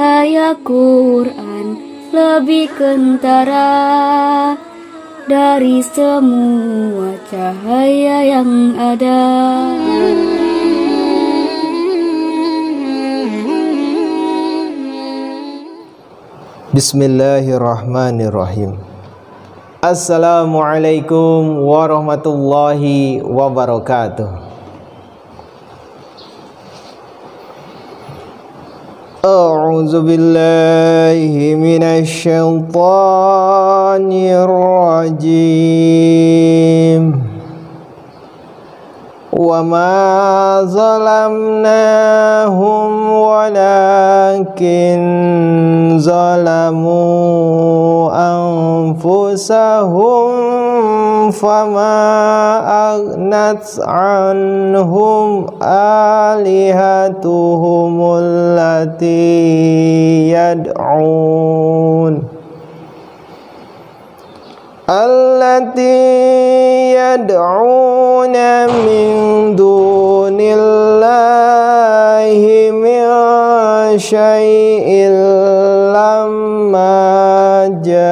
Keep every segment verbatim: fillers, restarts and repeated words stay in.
cahaya Quran lebih kentara dari semua cahaya yang ada. Bismillahirrahmanirrahim. Assalamualaikum warahmatullahi wabarakatuh. A'udzu billahi minasy syaithanir rajim. Wa ma zalamnahum walakin zalamu anfusahum fama aghnat anhum alihatuhum allati yad'un allati yad'una min dunillahi min syai'in lamma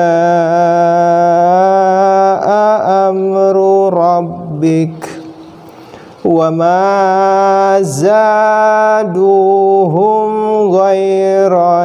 jaa'a amru rabbik wa ma zaduhum ghaira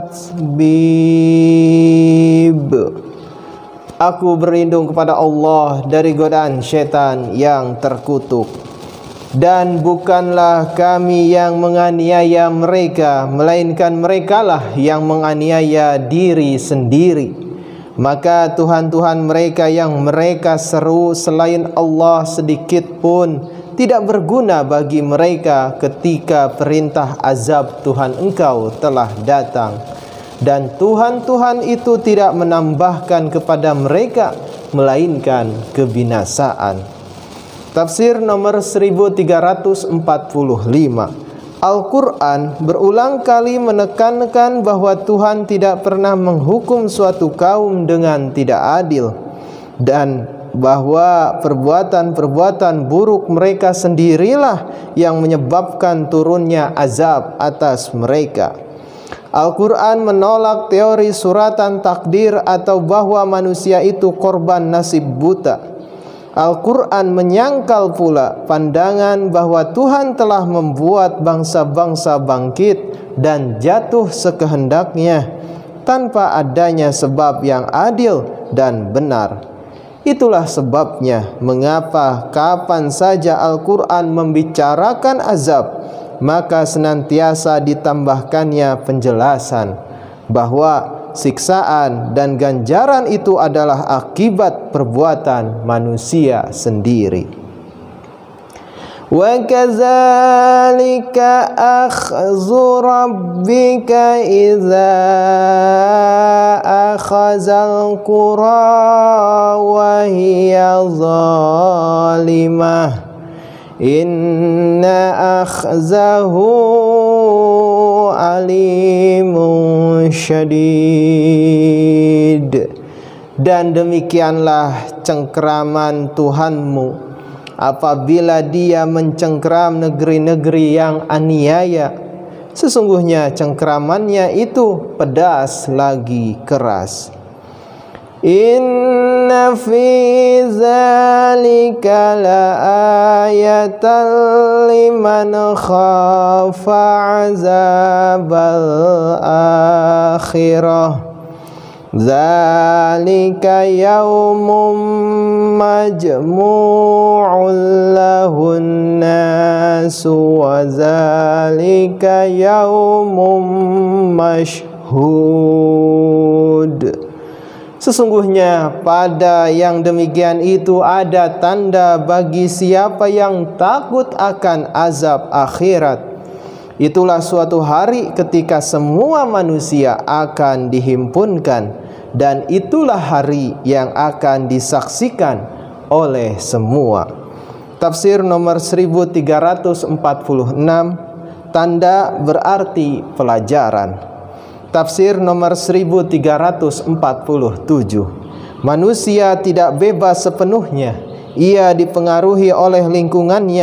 tatbib. Aku berlindung kepada Allah dari godaan syaitan yang terkutuk. Dan bukanlah kami yang menganiaya mereka, melainkan merekalah yang menganiaya diri sendiri. Maka Tuhan-Tuhan mereka yang mereka seru selain Allah sedikit pun tidak berguna bagi mereka ketika perintah azab Tuhan engkau telah datang. Dan Tuhan-Tuhan itu tidak menambahkan kepada mereka melainkan kebinasaan. Tafsir nomor seribu tiga ratus empat puluh lima. Al-Quran berulang kali menekankan bahwa Tuhan tidak pernah menghukum suatu kaum dengan tidak adil, dan bahwa perbuatan-perbuatan buruk mereka sendirilah yang menyebabkan turunnya azab atas mereka. Al-Quran menolak teori suratan takdir atau bahwa manusia itu korban nasib buta. Al-Quran menyangkal pula pandangan bahwa Tuhan telah membuat bangsa-bangsa bangkit dan jatuh sekehendaknya tanpa adanya sebab yang adil dan benar. Itulah sebabnya mengapa kapan saja Al-Quran membicarakan azab, maka senantiasa ditambahkannya penjelasan bahwa siksaan dan ganjaran itu adalah akibat perbuatan manusia sendiri. Wa kadzalika akhdhu rabbika idza akhazal qura wa hiya zalimah inna akhzahu alimun syadid. Dan demikianlah cengkeraman Tuhanmu apabila dia mencengkeram negeri-negeri yang aniaya. Sesungguhnya cengkeramannya itu pedas lagi keras. Inna fi zalika la ayatan liman khafa azabal akhirah. Zalika yawmum majmu'un lahun nasu wa zalika yawmum mashhud. Sesungguhnya pada yang demikian itu ada tanda bagi siapa yang takut akan azab akhirat. Itulah suatu hari ketika semua manusia akan dihimpunkan, dan itulah hari yang akan disaksikan oleh semua. Tafsir nomor seribu tiga ratus empat puluh enam. Tanda berarti pelajaran. Tafsir nomor seribu tiga ratus empat puluh tujuh. Manusia tidak bebas sepenuhnya. Ia dipengaruhi oleh lingkungannya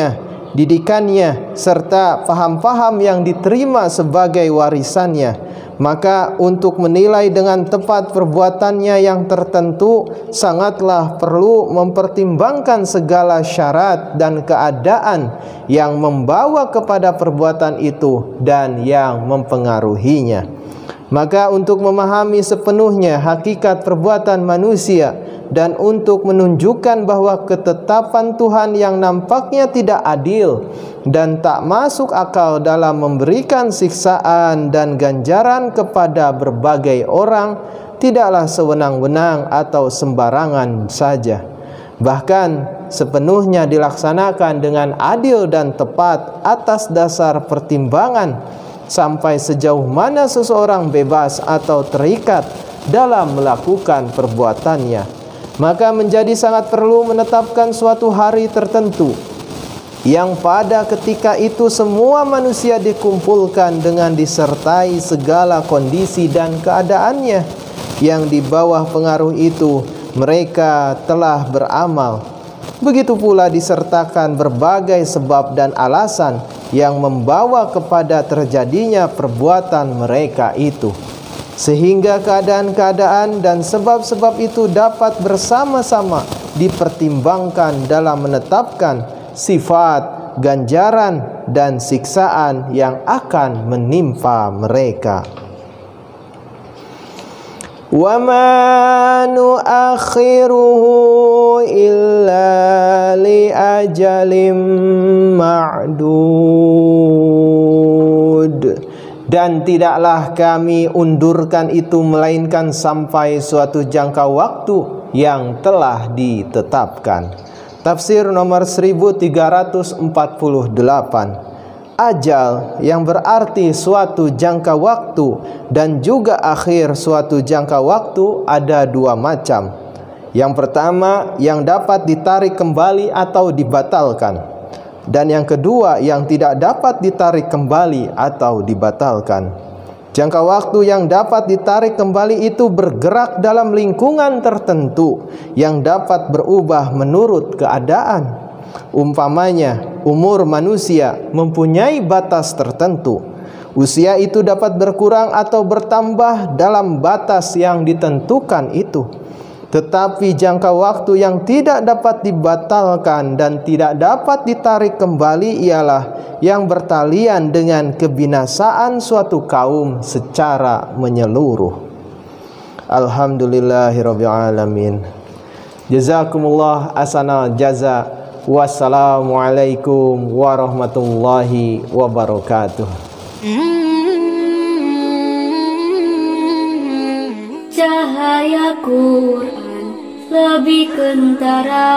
didikannya, serta paham-paham yang diterima sebagai warisannya. Maka untuk menilai dengan tepat perbuatannya yang tertentu, sangatlah perlu mempertimbangkan segala syarat dan keadaan yang membawa kepada perbuatan itu dan yang mempengaruhinya. Maka untuk memahami sepenuhnya hakikat perbuatan manusia dan untuk menunjukkan bahwa ketetapan Tuhan yang nampaknya tidak adil dan tak masuk akal dalam memberikan siksaan dan ganjaran kepada berbagai orang, tidaklah sewenang-wenang atau sembarangan saja, bahkan sepenuhnya dilaksanakan dengan adil dan tepat atas dasar pertimbangan sampai sejauh mana seseorang bebas atau terikat dalam melakukan perbuatannya. Maka menjadi sangat perlu menetapkan suatu hari tertentu yang pada ketika itu semua manusia dikumpulkan dengan disertai segala kondisi dan keadaannya, yang di bawah pengaruh itu mereka telah beramal. Begitu pula disertakan berbagai sebab dan alasan yang membawa kepada terjadinya perbuatan mereka itu, sehingga keadaan-keadaan dan sebab-sebab itu dapat bersama-sama dipertimbangkan dalam menetapkan sifat, ganjaran, dan siksaan yang akan menimpa mereka. Wa ma nu'akhiruhu illa li ajalim ma'dud. Dan tidaklah kami undurkan itu melainkan sampai suatu jangka waktu yang telah ditetapkan. Tafsir nomor seribu tiga ratus empat puluh delapan. Ajal yang berarti suatu jangka waktu dan juga akhir suatu jangka waktu ada dua macam. Yang pertama yang dapat ditarik kembali atau dibatalkan, dan yang kedua yang tidak dapat ditarik kembali atau dibatalkan. Jangka waktu yang dapat ditarik kembali itu bergerak dalam lingkungan tertentu yang dapat berubah menurut keadaan. Umpamanya, umur manusia mempunyai batas tertentu. Usia itu dapat berkurang atau bertambah dalam batas yang ditentukan itu. Tetapi jangka waktu yang tidak dapat dibatalkan dan tidak dapat ditarik kembali ialah yang bertalian dengan kebinasaan suatu kaum secara menyeluruh. Alhamdulillahirabbil alamin. Jazakumullah ahsanal jaza. Wassalamualaikum warahmatullahi wabarakatuh. Cahaya Quran lebih kentara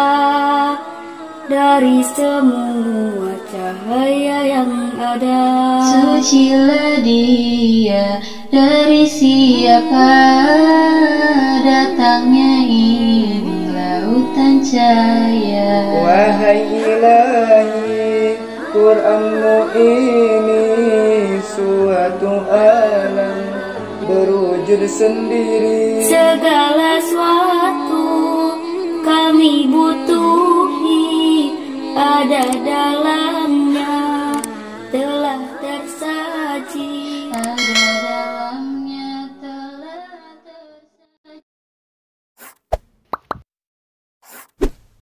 dari semua cahaya yang ada. Sucilah dia dari siapa datangnya ini lautan cahaya. Wahai Ilahi, Quranmu ini suatu alam berwujud sendiri. Segala sesuatu kami butuhi ada dalam